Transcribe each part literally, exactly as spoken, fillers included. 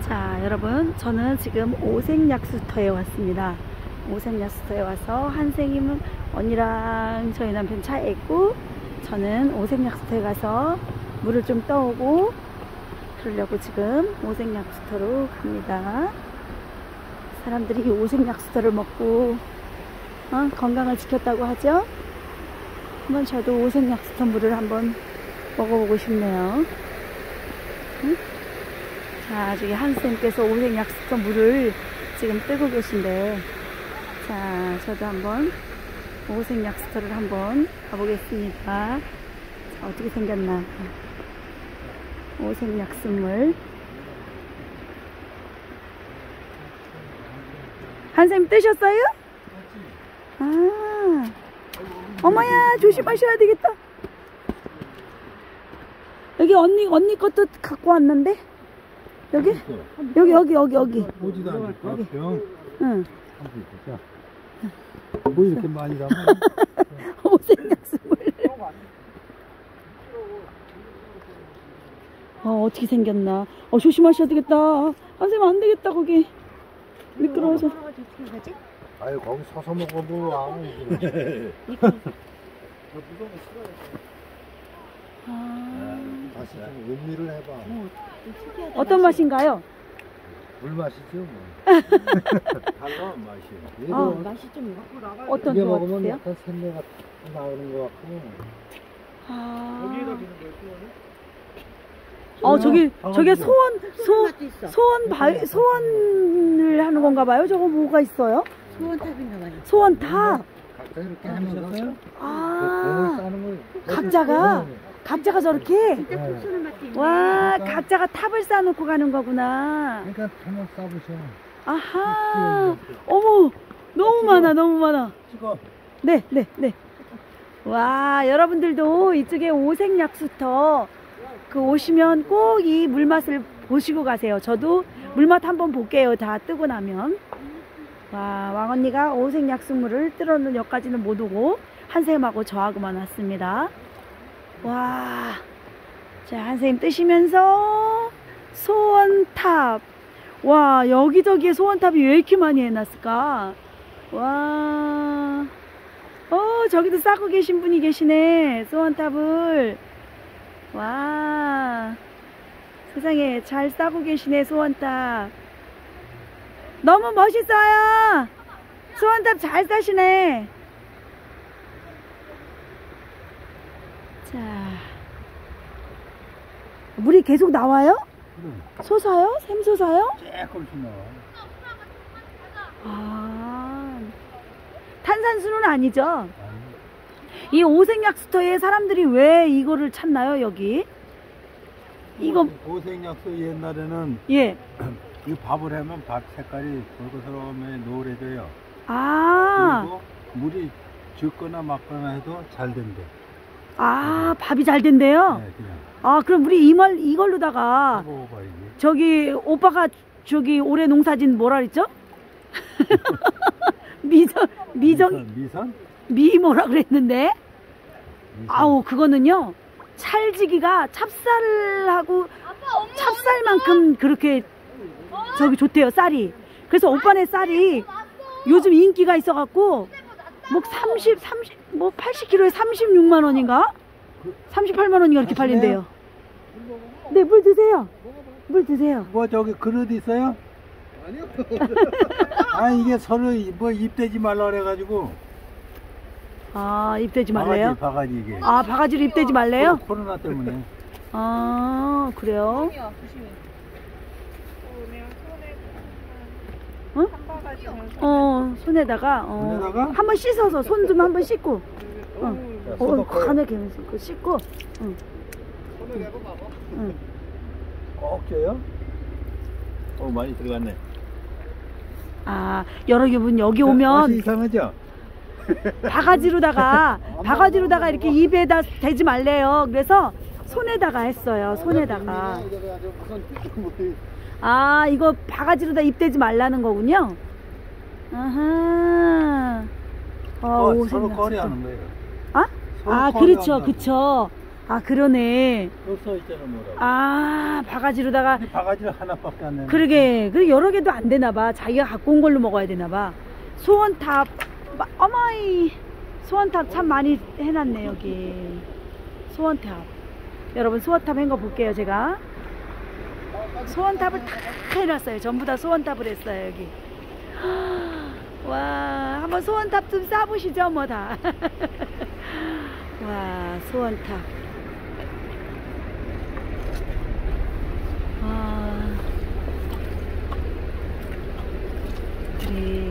자, 여러분, 저는 지금 오색약수터에 왔습니다. 오색약수터에 와서 한생님은 언니랑 저희 남편 차에 있고, 저는 오색약수터에 가서 물을 좀 떠오고 그러려고 지금 오색약수터로 갑니다. 사람들이 이 오색약수터를 먹고 어? 건강을 지켰다고 하죠. 한번 저도 오색약수터 물을 한번 먹어보고 싶네요. 응? 자, 저기 한쌤께서 오색약수터 물을 지금 뜨고 계신데, 자, 저도 한번 오색약수터를 한번 가보겠습니다. 자, 어떻게 생겼나. 오색약수물. 한쌤 뜨셨어요? 아, 어머야, 조심하셔야 되겠다. 여기 언니, 언니 것도 갖고 왔는데? 여기? 여기, 여기, 여기, 여기. 오지도 않을까? 병? 응. 뭐 이렇게 많이 담아? 오색약수물. 어, 어떻게 생겼나. 어, 조심하셔야 되겠다. 한쌤 안 되겠다, 거기. 미끄러워서. 아유, 거기 서서 먹어도 아무. 아, 다시 좀 음미를 해봐. 어떤 맛인가요? 물 맛이죠, 뭐. 달라, 맛이. 아, 맛이 좀 어떤 이게 거 먹으면 같으세요? 약간 샘내가 나오는 것 같고. 아, 여기에다 주는 거예요, 소원을? 어, 저기, 저게 소원, 소, 맛도 있어. 소원, 바, 소원을 하는 건가 봐요? 저거 뭐가 있어요? 소원탑인가 봐요. 소원탑. 각자 이렇게 하면서. 아, 싸는 거. 각자가, 각자가 저렇게? 네. 소원 맛도 있네. 와, 각자가 탑을 쌓아놓고 가는 거구나. 그러니까 한번 싸보셔. 아하, 어머, 너무 많아, 너무 많아. 찍어. 네, 네, 네. 와, 여러분들도 이쪽에 오색약수터 그 오시면 꼭 이 물맛을 보시고 가세요. 저도 물맛 한번 볼게요. 다 뜨고 나면. 와, 왕언니가 오색약수물을 뜨러는 역까지는 못 오고 한쌤하고 저하고만 왔습니다. 와, 자, 한쌤 뜨시면서 소원탑. 와, 여기저기에 소원탑이 왜 이렇게 많이 해놨을까? 와, 어, 저기도 싸고 계신 분이 계시네. 소원탑을. 와, 세상에 잘 싸고 계시네. 소원탑 너무 멋있어요. 소원탑 잘 싸시네. 자, 물이 계속 나와요? 응. 솟아요? 샘솟아요? 조금씩 나와. 아, 탄산수는 아니죠? 아니. 이 오색약수터에 사람들이 왜 이거를 찾나요, 여기? 이거, 고생약수 옛날에는 예. 이 밥을 하면 밥 색깔이 붉은스러우면 노래져요. 아, 그리고 물이 적거나 막거나 해도 잘 된대. 아, 밥이 잘 된대요? 네, 그냥. 아, 그럼 우리 이말, 이걸로다가, 먹어봐야지. 저기, 오빠가, 저기, 올해 농사진 뭐라 그랬죠? 미정, 미정, 미선? 미선? 미 뭐라 그랬는데? 미선. 아우, 그거는요, 찰지기가 찹쌀하고, 찹쌀만큼 그렇게, 저기 좋대요, 쌀이. 그래서 오빠네 쌀이 요즘 인기가 있어갖고, 뭐 삼십, 삼십, 뭐 팔십 킬로그램에 삼십육만 원인가? 삼십팔만 원인가 이렇게 팔린대요. 네, 물 드세요. 물 드세요. 뭐 저기 그릇 있어요? 아니요. 아 이게 서로 뭐 입대지 말라 그래가지고. 아, 입대지 말래요? 바가지, 바가지 이게. 아, 바가지로 입대지 말래요? 코로나 때문에. 아, 그래요? 응? 어, 손에다가, 어, 손에다가? 한번 씻어서, 손 좀 한번 씻고, 어, 자, 어, 소독해. 간하게 씻고, 씻고, 응. 응. 꼭 껴요? 어 많이 들어갔네. 아, 여러분, 여기 맛이 오면, 이상하죠? 바가지로다가, 바가지로다가 이렇게 입에다 대지 말래요. 그래서, 손에다가 했어요, 손에다가. 아, 이거 바가지로다 입대지 말라는 거군요. 아하. 어, 어, 오색약수터. 서로 거래하는 거예요. 아? 서로 아, 거래한다고. 그렇죠, 그쵸. 아, 그러네. 여기 써 있잖아 뭐라고. 아, 바가지로다가. 근데 바가지를 하나밖에 안 내네. 그러게. 그 여러 개도 안 되나 봐. 자기가 갖고 온 걸로 먹어야 되나 봐. 소원탑. 마- 어머이. 소원탑 참 많이 해놨네, 여기. 소원탑. 여러분, 소원탑 한 거 볼게요, 제가. 소원탑을 다 해놨어요. 전부 다 소원탑을 했어요, 여기. 와, 한번 소원탑 좀 싸보시죠, 뭐 다. 와, 소원탑. 아, 그래.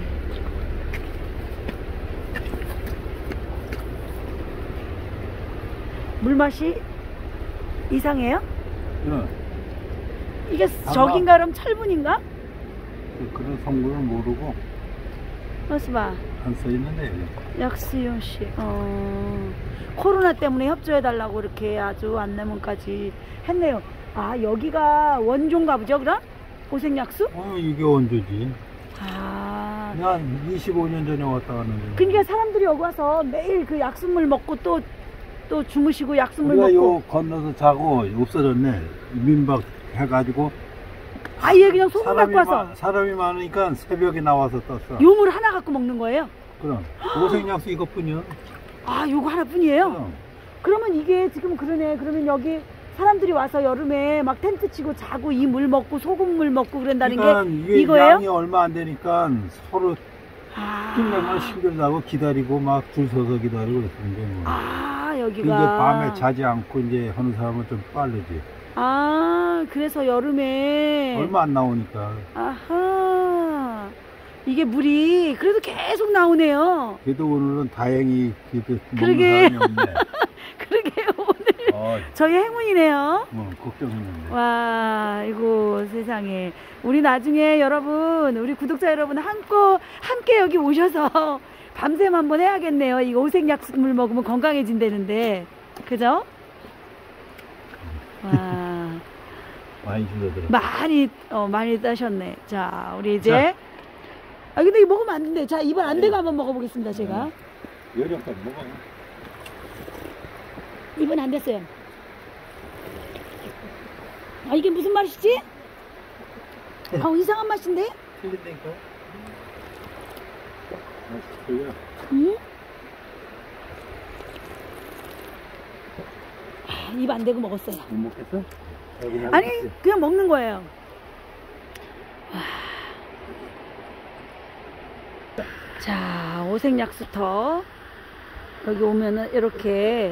물맛이 이상해요? 응. 이게 저긴가 그럼 철분인가? 그- 그런 성분을 모르고 어서 봐. 안 써 있는데. 약수용 씨. 어, 코로나 때문에 협조해달라고 이렇게 아주 안내문까지 했네요. 아, 여기가 원조인가 보죠, 그럼? 고생약수? 어, 이게 원조지. 아. 난 이십오 년 전에 왔다 갔는데. 그러니까 사람들이 여기 와서 매일 그 약수물 먹고 또, 또 주무시고 약수물 우리가 먹고. 요 건너서 자고 없어졌네. 민박 해가지고. 아예 그냥 소금 사람이 갖고 와서. 마- 사람이 많으니까 새벽에 나와서 떴어. 요물 하나 갖고 먹는 거예요? 그럼 고생약수 이것뿐이야. 아, 요거 하나뿐이에요? 그럼. 그러면 이게 지금 그러네. 그러면 여기 사람들이 와서 여름에 막 텐트 치고 자고 이 물 먹고 소금물 먹고 그런다는 그러니까 게 이게 이거예요? 양이 얼마 안 되니까 서로 아, 끝내면 힘들다고 기다리고 막 줄 서서 기다리고 그랬는데 뭐. 아, 그 여기가. 이제 밤에 자지 않고 이제 하는 사람은 좀 빠르지. 아, 그래서 여름에. 얼마 안 나오니까. 아하. 이게 물이 그래도 계속 나오네요. 그래도 오늘은 다행히 그래도 그러게. 먹는 사람이 없네. 그러게요, 오늘. 어, 저희 행운이네요. 어, 걱정했는데. 와, 이거 세상에. 우리 나중에 여러분, 우리 구독자 여러분 함께, 함께 여기 오셔서 밤샘 한번 해야겠네요. 이 오색약수물 먹으면 건강해진다는데. 그죠? 와, 많이 줄어들어. 많이, 어, 많이 따셨네. 자, 우리 이제. 자. 아, 근데 이거 먹으면 안 된대. 자, 이번 안 되고 한번 먹어보겠습니다, 제가. 여력까지 먹어. 이번 안 됐어요. 아, 이게 무슨 맛이지? 아, 이상한 맛인데? 틀린다니까. 맛이 틀려. 응? 아, 입 안 대고 먹었어요. 못 먹겠어? 그냥 아니, 먹지. 그냥 먹는 거예요. 자, 오색약수터. 여기 오면은 이렇게.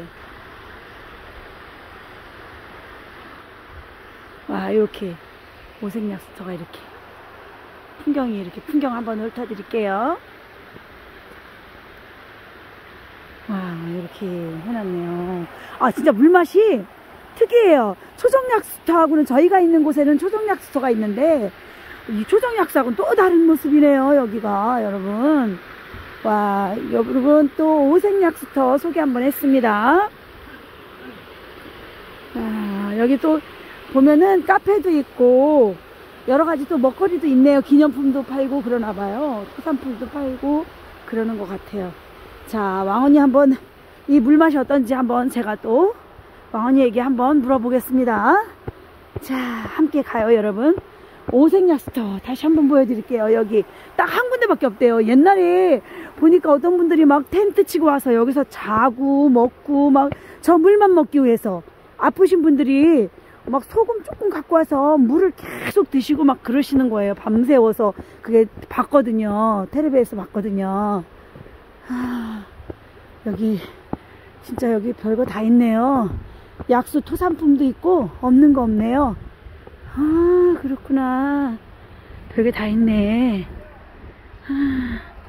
와, 이렇게. 오색약수터가 이렇게. 풍경이 이렇게, 풍경 한번 훑어드릴게요. 와, 이렇게 해놨네요. 아, 진짜 물맛이 특이해요. 초정약수터하고는 저희가 있는 곳에는 초정약수터가 있는데, 이 초정약수하고는 또 다른 모습이네요, 여기가, 여러분. 와, 여러분 또 오색약수터 소개 한번 했습니다. 아, 여기 또 보면은 카페도 있고, 여러 가지 또 먹거리도 있네요. 기념품도 팔고 그러나 봐요. 토산품도 팔고 그러는 것 같아요. 자, 왕언니 한번 이 물맛이 어떤지 한번 제가 또 왕언니에게 한번 물어보겠습니다. 자, 함께 가요, 여러분. 오색약수터 다시 한번 보여드릴게요. 여기 딱 한 군데밖에 없대요. 옛날에 보니까 어떤 분들이 막 텐트 치고 와서 여기서 자고 먹고 막 저 물만 먹기 위해서 아프신 분들이 막 소금 조금 갖고 와서 물을 계속 드시고 막 그러시는 거예요. 밤새워서. 그게 봤거든요. 텔레비에서 봤거든요. 아, 여기 진짜 여기 별거 다 있네요. 약수 토산품도 있고 없는 거 없네요. 아, 그렇구나. 별게 다 있네. 아.